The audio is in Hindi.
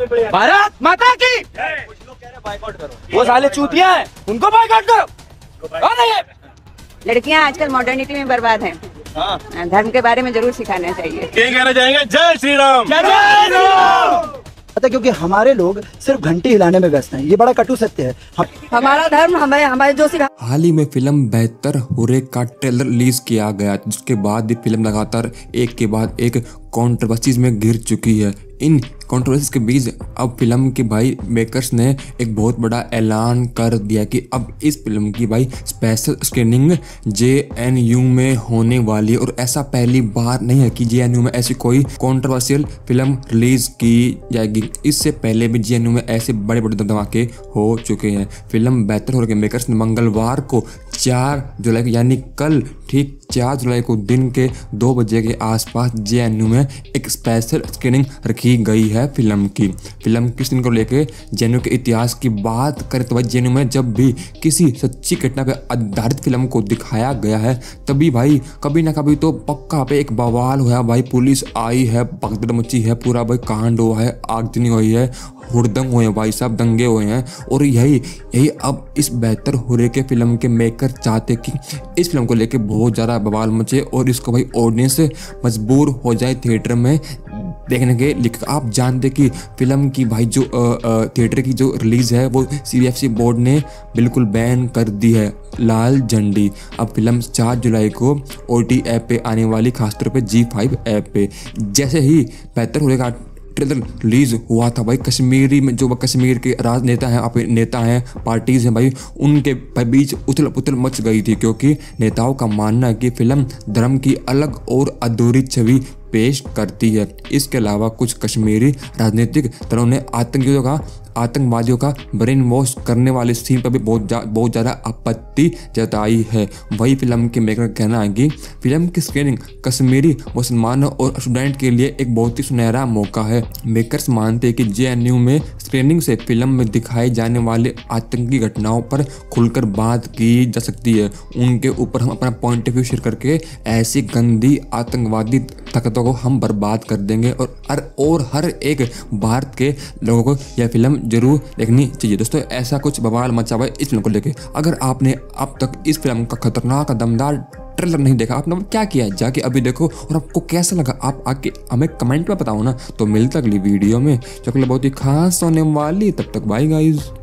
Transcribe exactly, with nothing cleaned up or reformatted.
भारत माता की। कुछ लोग कह रहे बाइकआउट करो, वो साले चूतिया है, उनको बाइकआउट करो। कौन है ये? लड़कियां आजकल मॉडर्निटी में बर्बाद हैं। हाँ। धर्म के बारे में जरूर सिखाना चाहिए। क्या कहना चाहेंगे? जय श्री राम। जय श्री राम। पता क्योंकि हमारे लोग सिर्फ घंटी हिलाने में व्यस्त हैं, ये बड़ा कटु सत्य है। हम... हमारा धर्म हमें हमारे जो सिखा। हाल ही में फिल्म बेहतर हुर्रे का ट्रेलर रिलीज किया गया, जिसके बाद ये फिल्म लगातार एक के बाद एक कंट्रोवर्सीज में घिर चुकी है। इन कंट्रोवर्सीज के बीच अब फिल्म के भाई मेकर्स ने एक बहुत बड़ा ऐलान कर दिया कि अब इस फिल्म की भाई special screening J N U में होने वाली है। और ऐसा पहली बार नहीं है कि जे एन यू में ऐसी कोई कंट्रोवर्शियल फिल्म रिलीज की जाएगी। इससे पहले भी जे एन यू में ऐसे बड़े बड़े धमाके हो चुके हैं। फिल्म बेहतर हुर्रे के मेकर्स ने मंगलवार को चार जुलाई यानी कल ठीक चार जुलाई को दिन के दो बजे के आसपास जे एन यू में एक स्पेशल स्क्रीनिंग रखी गई है फिल्म की। फिल्म की स्क्रीनिंग को लेकर जे एन यू के इतिहास की बात करें तो भाई जे एन यू में जब भी किसी सच्ची घटना पर आधारित फिल्म को दिखाया गया है तभी भाई कभी ना कभी तो पक्का पे एक बवाल हुआ भाई। पुलिस आई है, भगदड़ मची है, पूरा भाई कांड हुआ है, आगजनी हुई है, हुड़दंग हुए हैं भाई साहब, दंगे हुए हैं। और यही यही अब इस बेहतर हुर्रे के फिल्म के मेकर चाहते कि इस फिल्म को लेके बहुत ज़्यादा बवाल मचे और इसको भाई ऑडियंस मजबूर हो जाए थिएटर में देखने के लिए। आप जानते कि फिल्म की भाई जो थिएटर की जो रिलीज़ है वो C B F C board ने बिल्कुल बैन कर दी है, लाल झंडी। अब फिल्म चार जुलाई को ओ टी ऐप पे आने वाली, खासतौर पे जी फाइव ऐप पे। जैसे ही बेहतर हुर्रे का ट्रेलर रिलीज हुआ था भाई, कश्मीरी में जो कश्मीर के राजनेता हैं, आप नेता हैं, पार्टीज हैं भाई, उनके बीच उथल पुथल मच गई थी। क्योंकि नेताओं का मानना है कि फिल्म धर्म की अलग और अधूरी छवि पेश करती है। इसके अलावा कुछ कश्मीरी राजनीतिक दलों ने आतंकियों का आतंकवादियों का ब्रेन वॉश करने वाले सीन पर भी बहुत जा, बहुत ज़्यादा आपत्ति जताई है। वही फिल्म के मेकर का कहना है कि फिल्म की स्क्रीनिंग कश्मीरी मुसलमानों और स्टूडेंट के लिए एक बहुत ही सुनहरा मौका है। मेकर्स मानते हैं कि जे एन यू में स्क्रीनिंग से फिल्म में दिखाई जाने वाले आतंकी घटनाओं पर खुलकर बात की जा सकती है। उनके ऊपर हम अपना पॉइंट ऑफ व्यू शेयर करके ऐसी गंदी आतंकवादी ताकतों को हम बर्बाद कर देंगे और हर और हर एक भारत के लोगों को यह फिल्म जरूर देखनी चाहिए। दोस्तों ऐसा कुछ बवाल मचा हुआ है इस फिल्म को लेके। अगर आपने अब तक इस फिल्म का खतरनाक दमदार ट्रेलर नहीं देखा, आपने क्या किया है जाके अभी देखो और आपको कैसा लगा आप आके हमें कमेंट में बताओ ना। तो मिलता अगली वीडियो में जो बहुत ही खास होने वाली, तब तक बाय गाइस।